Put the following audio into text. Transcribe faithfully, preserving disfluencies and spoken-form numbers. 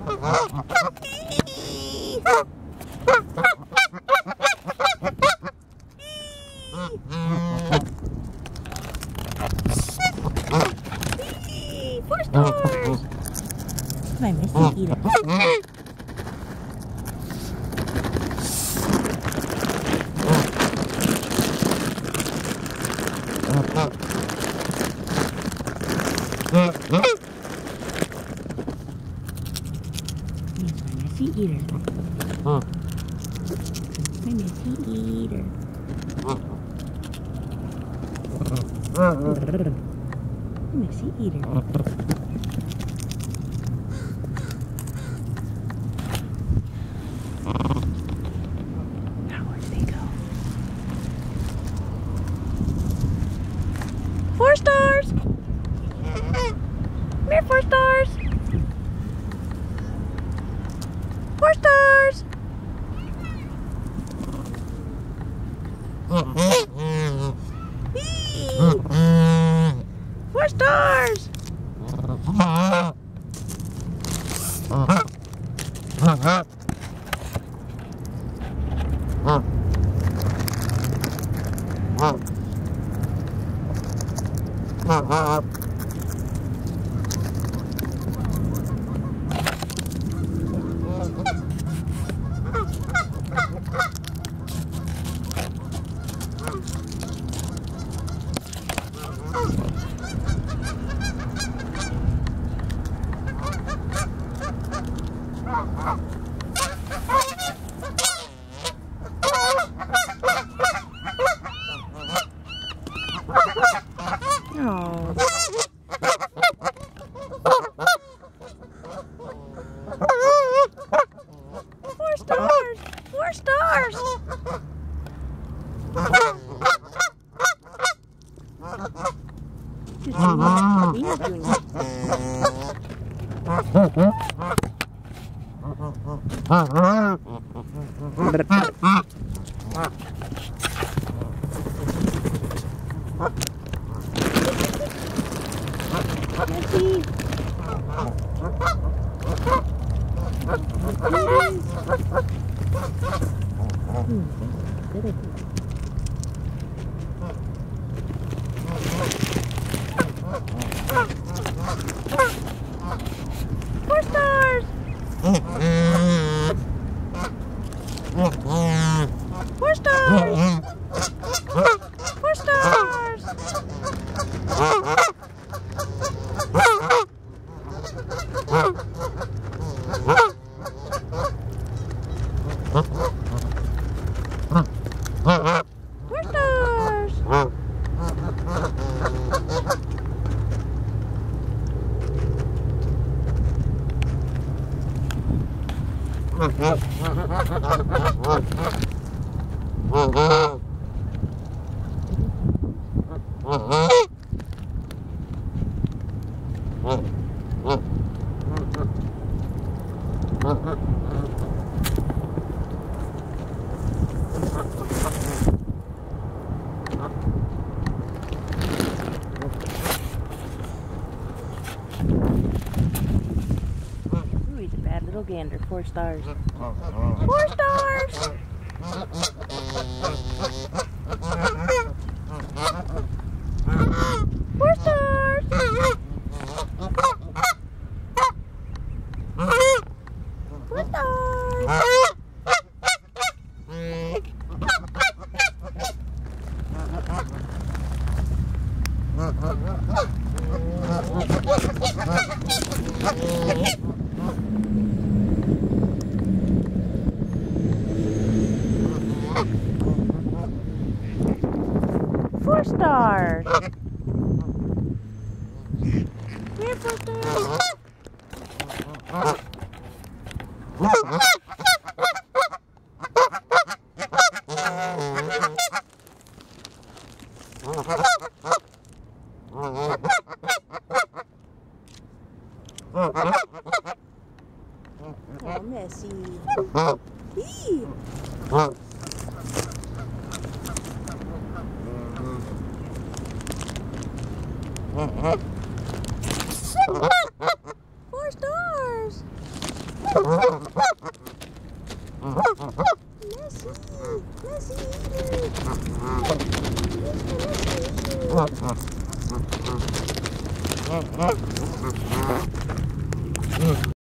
Four stars! My messy eater. He's my messy eater. My messy eater. Messy eater. Now where did they go? Four stars! Come here, four stars! Four stars! Four stars! Oh. Four stars! Four stars! Just doing what we are doing. Messy. Hmm, good idea. Four stars! Four stars! Four stars! Four stars! Ooh, he's a bad little gander. Four stars. Four stars! Four stars! Four stars! Four stars. Here, four stars. Oh, messy. Eee. Four stars. Mm-hmm.